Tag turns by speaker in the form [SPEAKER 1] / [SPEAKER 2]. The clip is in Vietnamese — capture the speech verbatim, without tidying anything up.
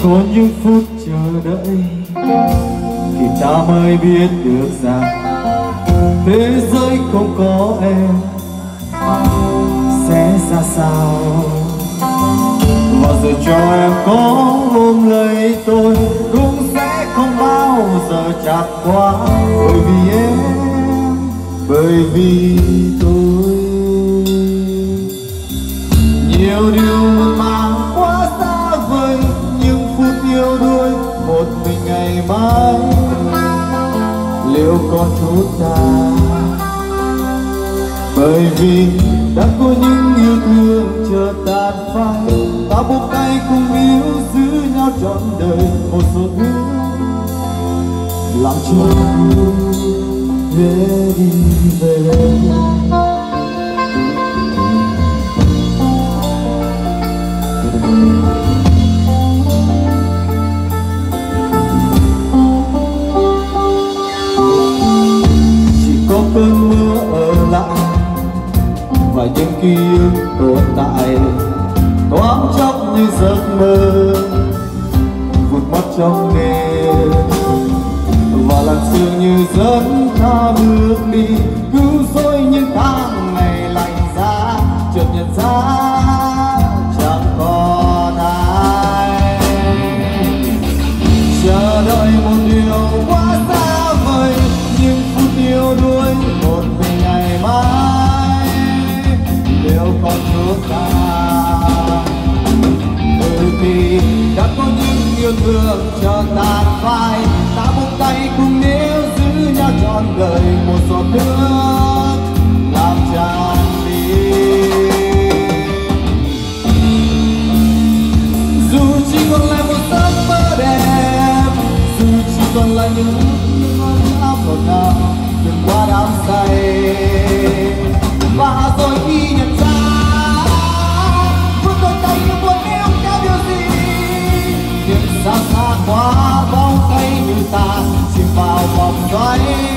[SPEAKER 1] có những phút chờ đợi thì ta mới biết được rằng thế giới không có em sẽ ra sao. Và giờ cho em có ôm lấy tôi cũng sẽ không bao giờ chặt qua, bởi vì em, bởi vì tôi. Nhiều điều muộn màng quá xa vời, những phút yêu đuối một mình ngày mai liệu còn chút ta. Bởi vì đã có những yêu thương chờ tàn phai, ta buông tay cùng yêu giữ nhau trọn đời. Một giọt nước làm cho về đi về. Chỉ có cơn mưa ở lại và những ký ức tồn tại, thoáng chốc như giấc mơ vụt mất trong đêm. Và làn sương như dẫn ta bước đi, cứu rỗi những tháng ngày lạnh giá, chợt nhận ra chẳng còn ai. Chờ đợi một điều quá xa vời, những phút yêu đuối một mình ngày mai liệu còn chút ta. Từ khi đã có những yêu thương chờ tàn phai, ta buông tay cùng níu giữ nhau trọn đời. Một giọt nước làm tràn đi, dù chỉ còn lại một giấc mơ đẹp, dù chỉ còn lại những ước ngon áo còn nào đừng qua đám say. Và rồi khi nhận ra bước đôi tay như muốn níu kéo điều gì, nhưng xa xa quá bóng tay như ta chìm vào vòng xoáy.